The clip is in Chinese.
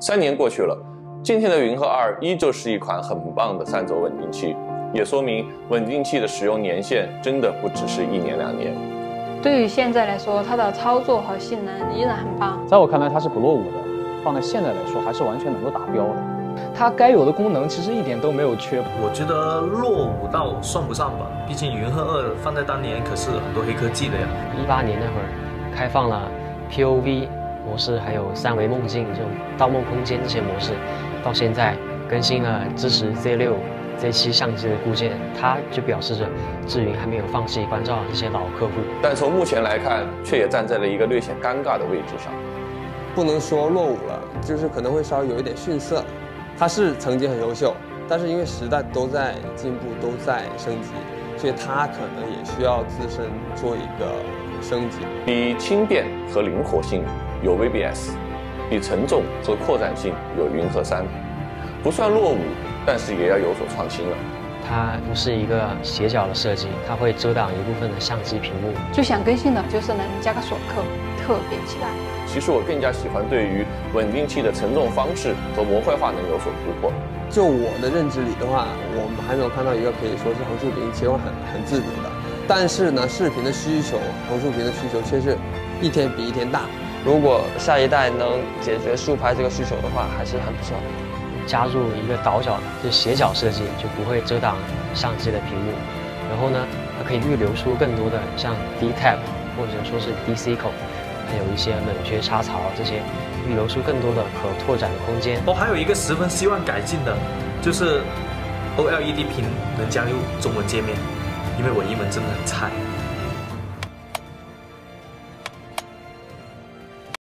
3年过去了，今天的云鹤2依旧是一款很棒的3轴稳定器，也说明稳定器的使用年限真的不只是1年2年。 对于现在来说，它的操作和性能依然很棒。 在我看来，它是不落伍的，放在现在来说还是完全能够达标的。它该有的功能其实一点都没有缺。 我觉得落伍倒算不上吧，毕竟云鹤2放在当年可是很多黑科技的呀。 18年那会儿开放了 POV 模式，还有3维梦境这种盗梦空间这些模式，到现在更新了支持 Z6、Z7 相机的固件，它就表示着智云还没有放弃关照这些老客户。 但从目前来看，却也站在了一个略显尴尬的位置上。 不能说落伍了，就是可能会稍微有一点逊色。它是曾经很优秀，但是因为时代都在进步，都在升级，所以它可能也需要自身做一个升级。 比轻便和灵活性有 VBS， 比沉重和扩展性有云鹤3，不算落伍，但是也要有所创新了。 它不是一个斜角的设计，它会遮挡一部分的相机屏幕。 最想更新的就是能加个锁扣，特别期待。 其实我更加喜欢对于稳定器的承重方式和模块化能有所突破。 就我的认知里的话，我们还没有看到一个可以说是横竖屏切换很自如的。但是呢，视频的需求，横竖屏的需求却是一天比一天大。 如果下一代能解决竖拍这个需求的话，还是很不错。 加入一个倒角，就是斜角设计，就不会遮挡相机的屏幕。然后呢，它可以预留出更多的像 D-Tab 或者说是 DC 口，还有一些冷却插槽这些，预留出更多的可拓展的空间。 还有一个十分希望改进的，就是 OLED 屏能加入中文界面，因为我英文真的很菜。